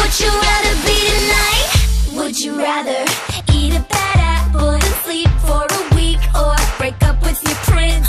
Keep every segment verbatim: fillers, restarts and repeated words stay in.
Would you rather be tonight? Would you rather eat a bad apple and sleep for a week, or break up with your prince?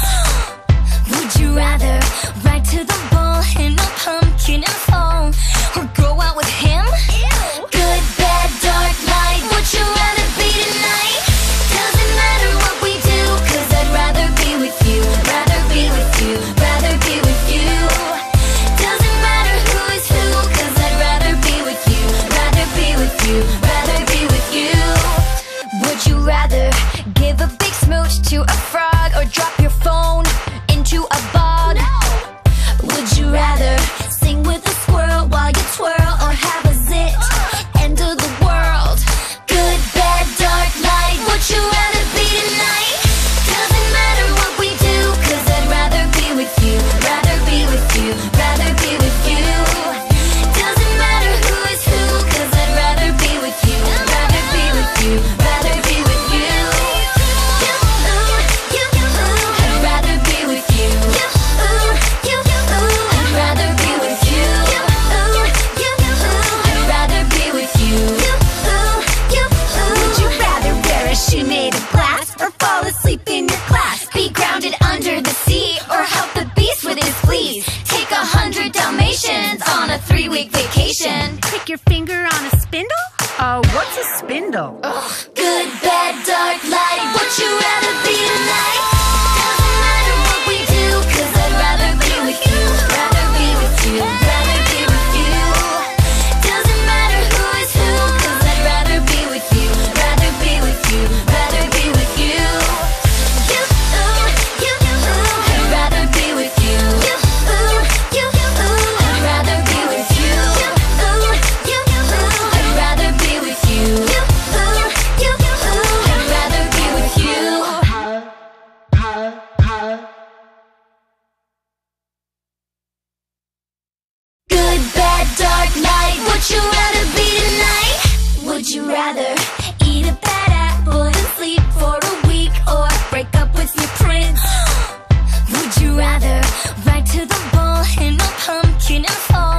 Would you rather ride to the ball in a pumpkin and fall, or go out with him? Ew. Good, bad, dark, light. Would you rather be tonight? Doesn't matter what we do, cause I'd rather be with you. Rather be with you, rather be with you. Doesn't matter who is who, cause I'd rather be with you. Rather be with you, rather be with you. Would you rather give a big smooch to a frog, or drop your phone into a bog? No. Would you rather sing with a squirrel while you twirl, or have a zit? Uh. End of the world. Good, bad, dark, light. Would you rather be tonight? Doesn't matter what we do, cause I'd rather be with you. Rather be with you, rather be with you. Doesn't matter who is who, cause I'd rather be with you. Rather be with you, rather be with you. You, ooh, you, ooh, I'd rather be with you. You, ooh, you, ooh, I'd rather be with you. You, ooh, you, ooh, I'd rather be with you. You, ooh, you, ooh. Would you rather wear a shoe made of glass, or fall asleep in your class? Be grounded under the sea, or help the beast with his fleas? Take a hundred Dalmatians on a three-week vacation. Prick your finger on a spindle? Uh, what's a spindle? Ugh. Good, bad, dark, light. Would you rather be tonight? Doesn't matter what we do, cause I'd rather be with you. Rather be with you, rather be with you. Doesn't matter who is who, cause I'd rather be with you. Rather be with you, rather be with you. You, ooh, you, ooh, I'd rather be with you. You, ooh, you, ooh, I'd rather be with you. You, ooh, you, ooh, I'd rather be with you. You, ooh, you, ooh, I'd rather be with you. Good, bad, dark, light. Would you rather be tonight? Would you rather eat a bad apple and sleep for a week, or break up with your prince? Would you rather ride to the ball in a pumpkin and fall,